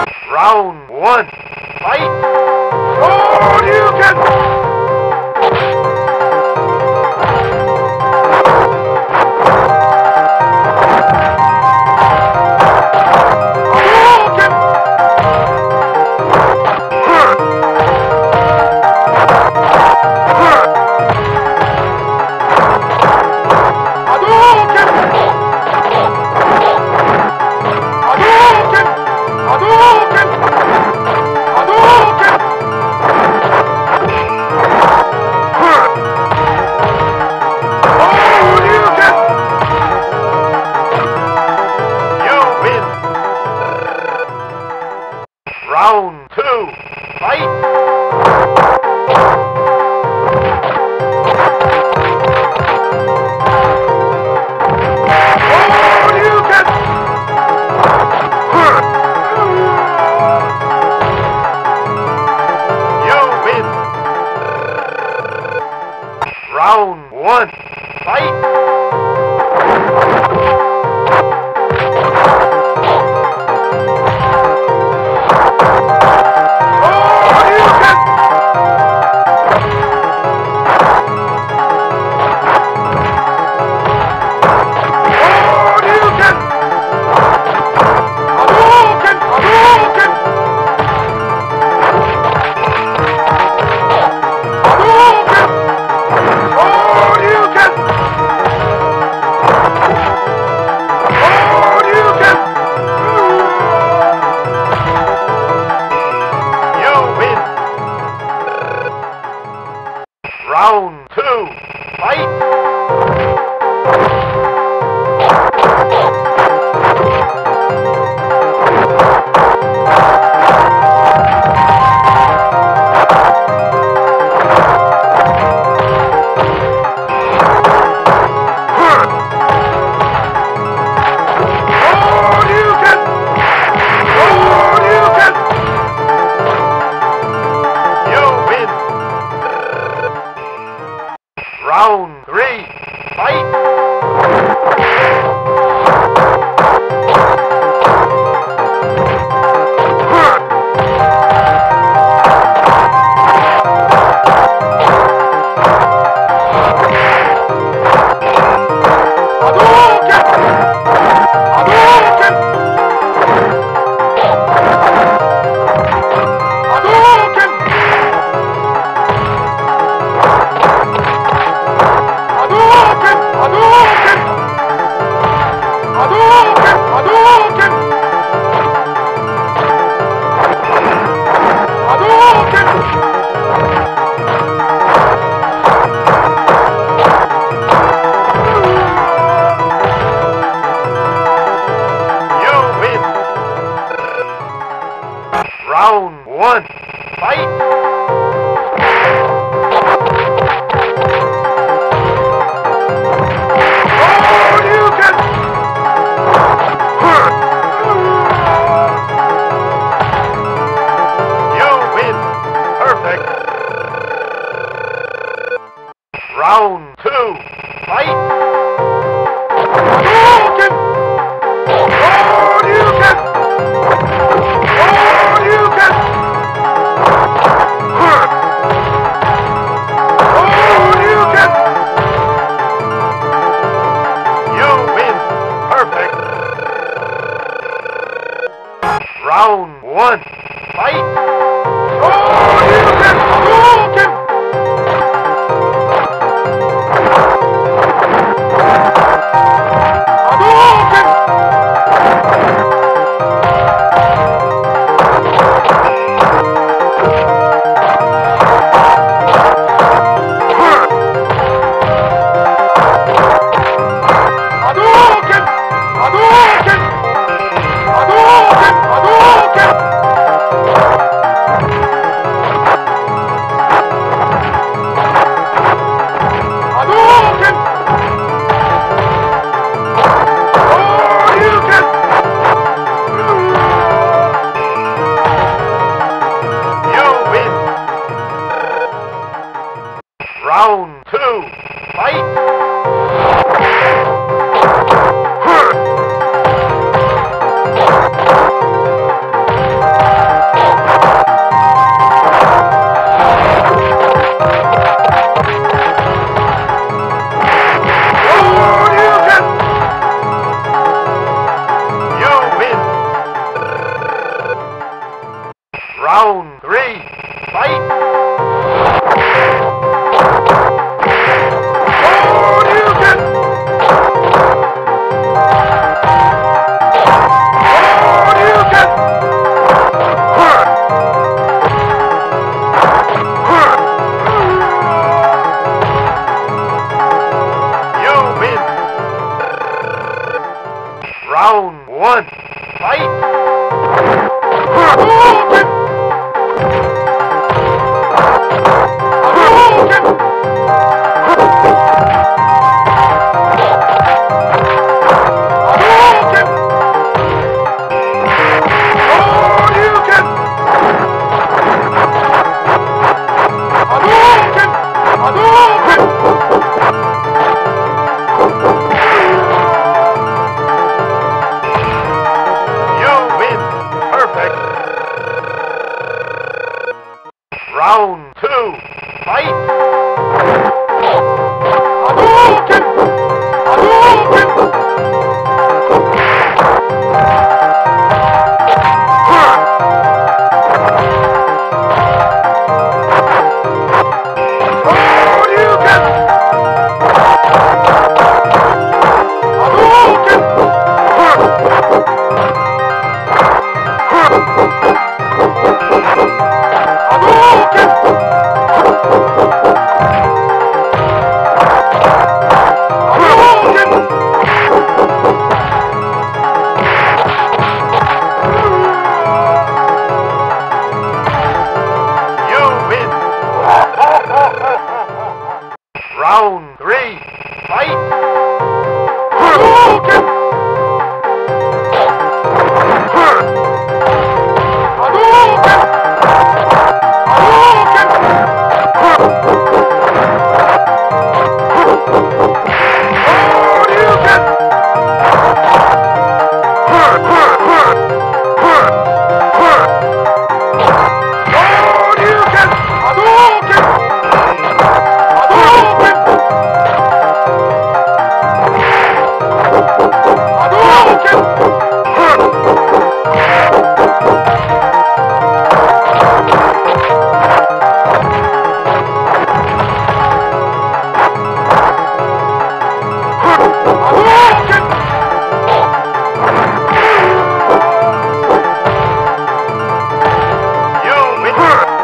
Round one. Fight! Shoryuken! Round two, fight! Shoryuken! You win! Round one, fight! Round two, fight! Round three, fight! Round one, fight! Shoryuken! You win! Perfect! Round two, fight! Shoryuken! Round one, fight! Shoryuken! Hadouken! Hadouken! Hadouken! Hadouken! Hadouken! Hadouken! Round 3. Fight! Hadouken! Hadouken! You win! Round 1. Fight! Hadouken! Hadouken! Hadouken! Hadouken! Hadouken! Hadouken! You win! Perfect! Round 2. Fight! Hadouken! Hadouken! Hadouken! Hadouken! Hadouken! You win! Round 3. Fight! Hadouken! Hadouken! Hadouken! Hadouken! Hadouken! Hadouken! Hadouken! You win!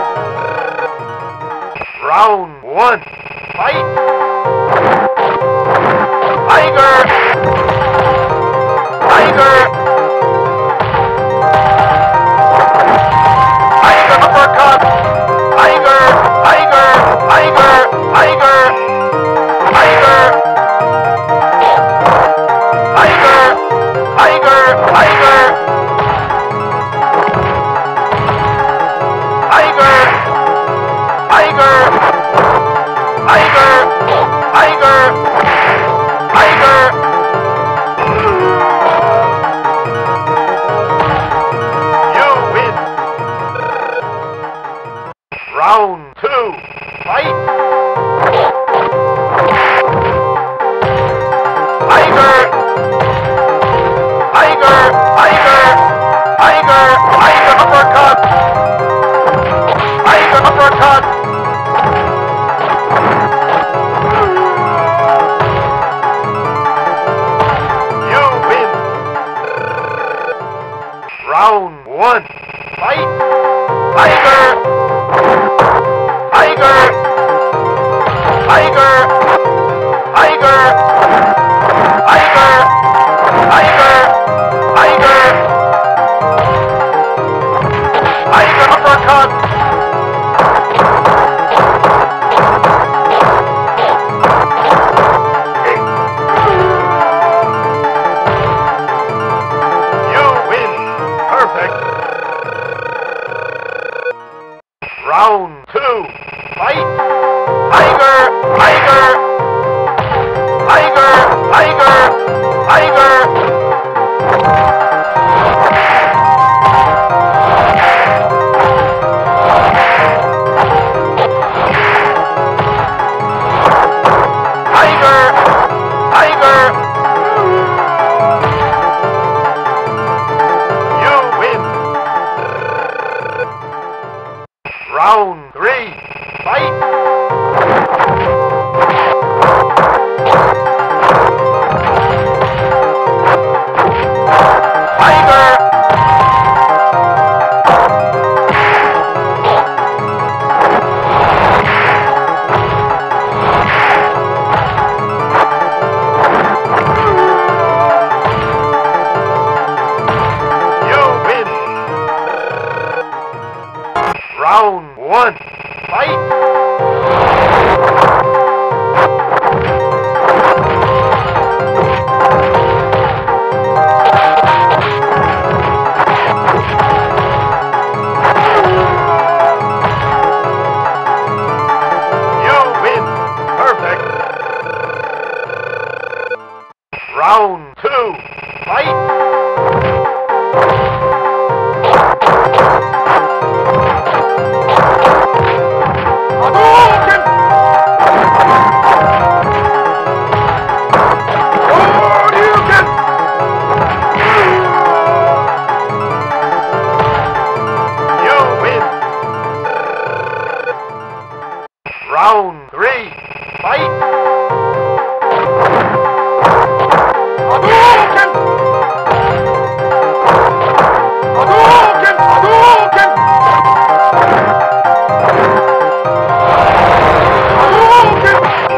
Round 1. Fight! Tiger! Tiger! Tiger uppercut! Tiger! Tiger! Tiger! Tiger! Tiger! Tiger! Tiger! Tiger! Tiger! Tiger! Tiger! Tiger! Tiger! You win! Round 2. Fight! Tiger! Tiger! Tiger! Tiger! Tiger uppercut! Tiger uppercut! You win! Round 1. Fight! Tiger! Tiger! Tiger! Tiger! Tiger! Tiger! Tiger! Tiger uppercut! You win! Perfect! Round 2. Fight! Tiger! Tiger! Tiger! Tiger! Tiger! Tiger! Tiger! You win! Round 3. Fight! Tiger! Round 1. Fight! You win. Perfect. Round 2. Fight! Round 3. Fight! Hadouken! Hadouken! Hadouken! Hadouken!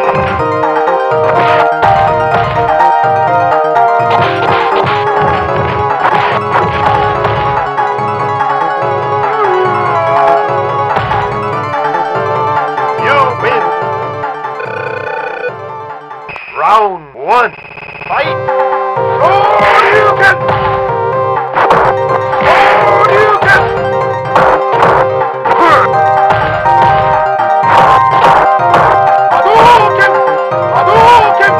Round 1. Fight! Shoryuken! Shoryuken! Hadouken! Hadouken!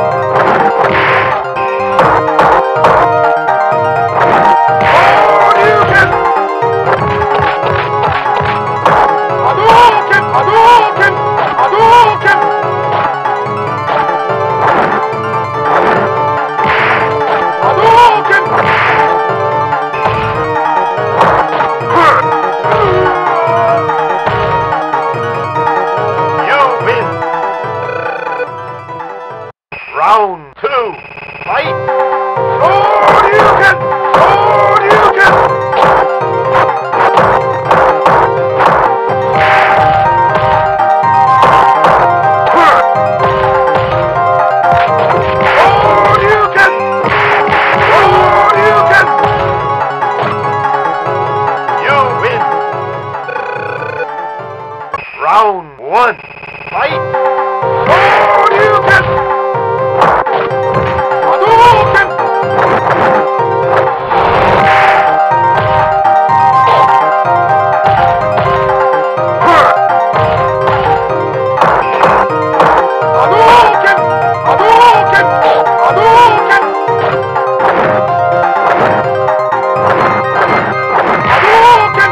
Shoryuken! Hadouken! Hadouken! Hadouken! Round 2. Fight! Shoryuken! Shoryuken! Shoryuken! Shoryuken! You win. Round 1. Fight! Shoryuken! Hadouken! Hadouken! Hadouken! Hadouken! Hadouken!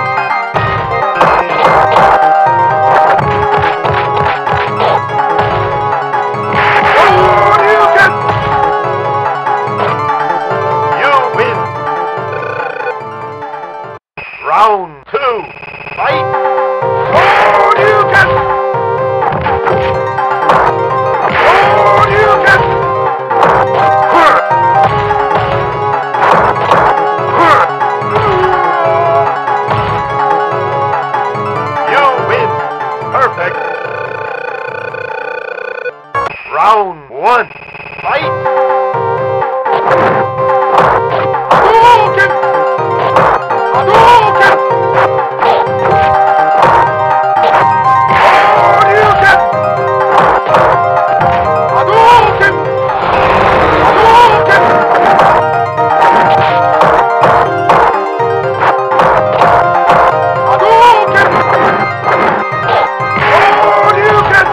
Shoryuken! You win. Round 2. Fight! Shoryuken! Shoryuken! You win. Perfect. Round 1. Fight! Hadouken! Hadouken! Shoryuken! Hadouken! Hadouken! Hadouken! Shoryuken!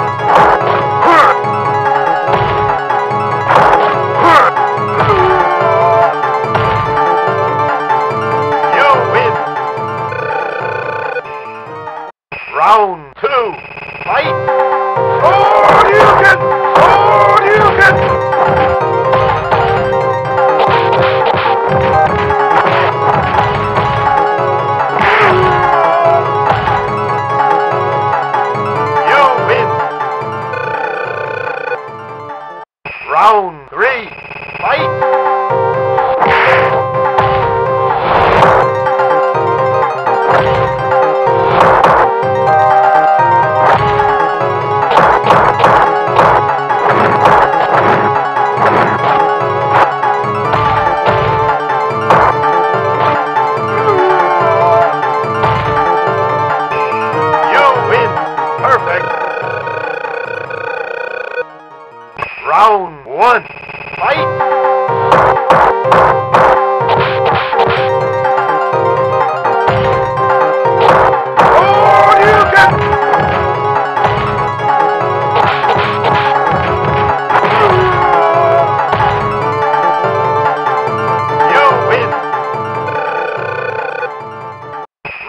You win. Round 2. Fight! Shoryuken! Shoryuken!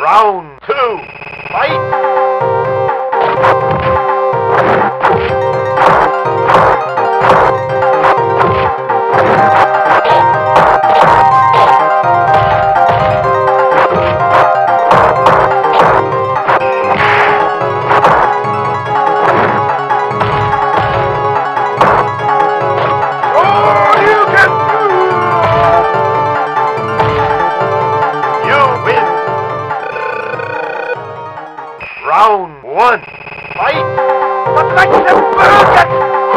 Round 2. Fight! Round 1. Fight! But like the Hadouken!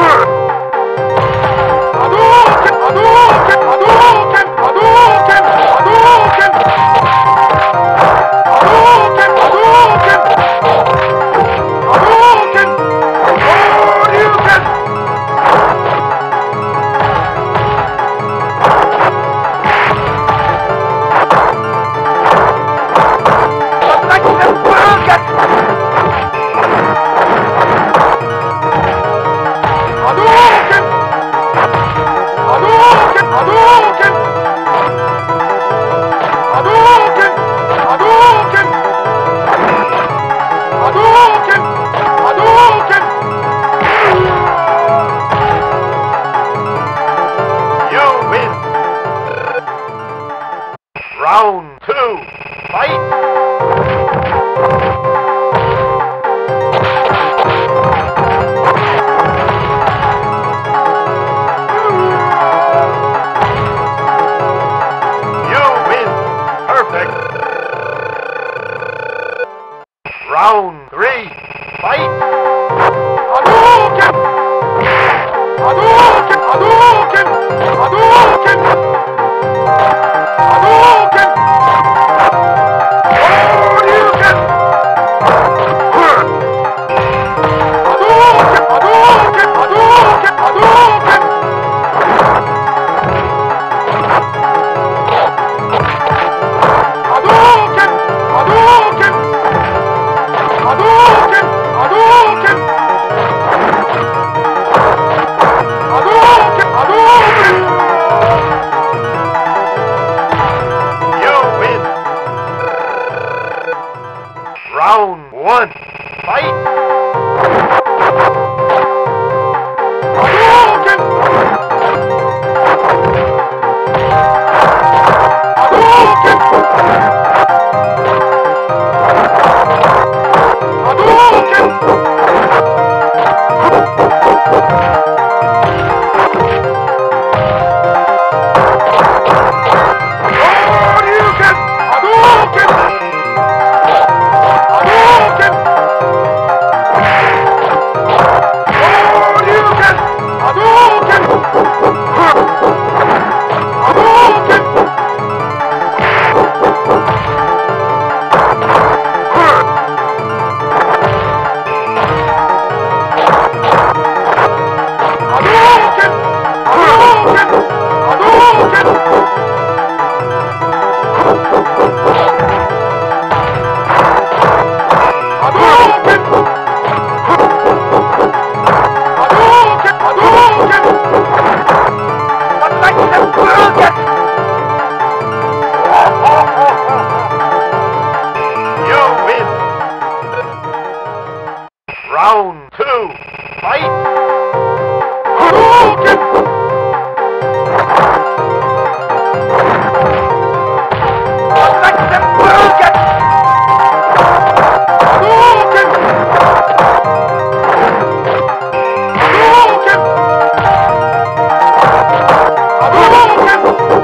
Hadouken! Hadouken! Hadouken! Hadouken! Hadouken! Hadouken! Hadouken! Hadouken! Hadouken! But like the Hadouken! Hadouken! Hadouken! Hadouken! Hadouken! Hadouken! Hadouken! Hadouken! You win! Round 2. Fight! Round 3. Fight! Hadouken! Hadouken! Hadouken! Hadouken! Hadouken! Hadouken! Hadouken! Hadouken! Hadouken! Hadouken! Hadouken! Hadouken! Hadouken! Hadouken! Hadouken! Hadouken! You win! Round 1. Fight! Hadouken! Hadouken! Hadouken! Hadouken! Hadouken! Hadouken! Hadouken! Hadouken! Hadouken! Hadouken! Hadouken! Hadouken! Hadouken! But like the Hadouken! You win! Round 2. Fight! Hadouken! But like the Hadouken! Hadouken! Hadouken! Hadouken!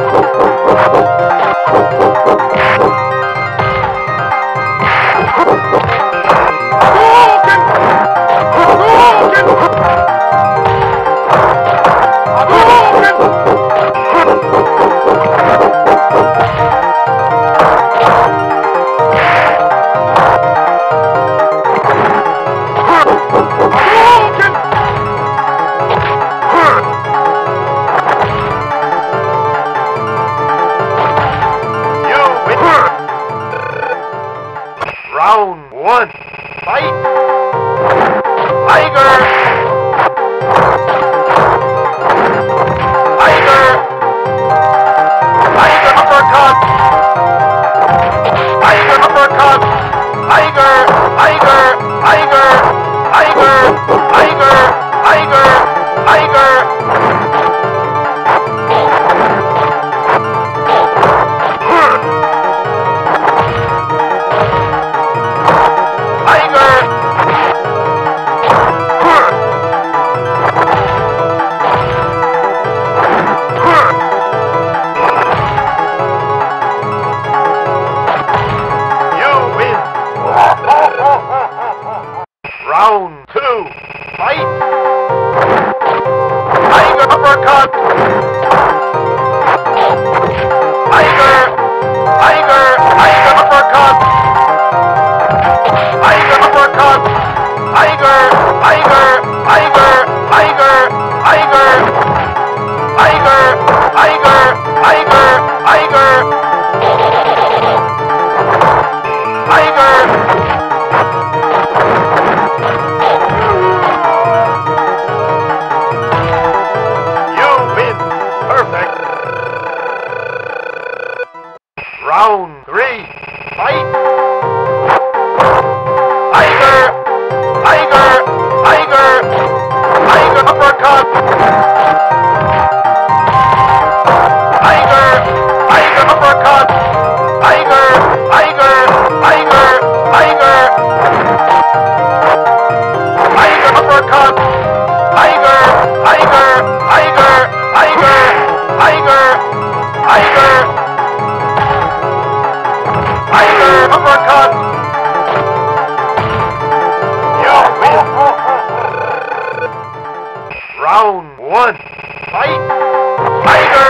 Hadouken! Hadouken! You win! Round 1. Fight! Tiger! Tiger! Tiger uppercut! Tiger uppercut! Tiger! Tiger! Tiger! Tiger! Tiger! Round 2, fight! Tiger uppercut! Tiger! Tiger! Tiger uppercut! Tiger uppercut! Tiger! Tiger! Tiger! Tiger! Tiger! Tiger! Tiger! Tiger! Tiger! Tiger! Round 3, fight! Tiger! Tiger! Tiger! Tiger uppercut! Tiger! Tiger uppercut! Tiger! Tiger! Tiger! Tiger! Tiger uppercut! Tiger! Tiger! Tiger! Tiger! Tiger! Tiger! Tiger uppercut! You win! Round 1, fight! Tiger!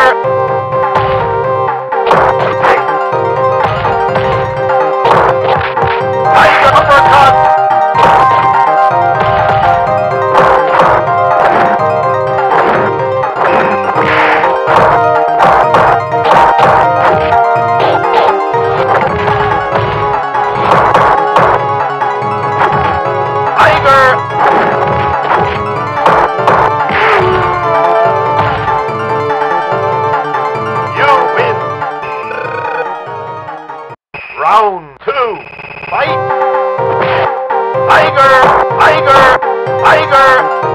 Tiger uppercut! Round 2, fight! Tiger! Tiger! Tiger!